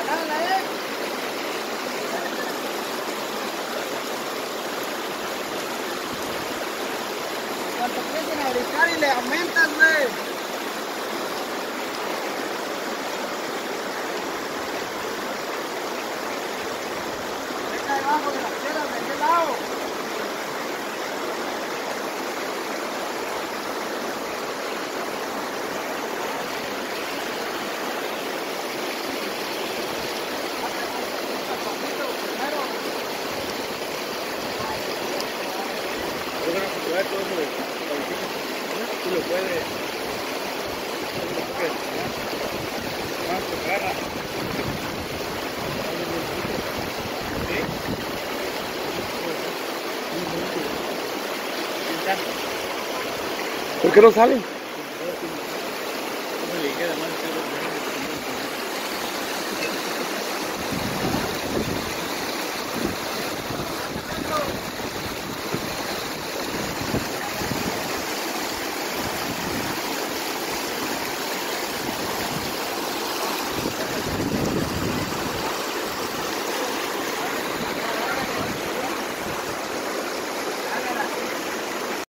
Cuando empiecen a brincar y le aumentas, güey. Deja debajo de las piedras de aquel lado. Tú lo puedes. ¿Por qué no salen? No le queda más.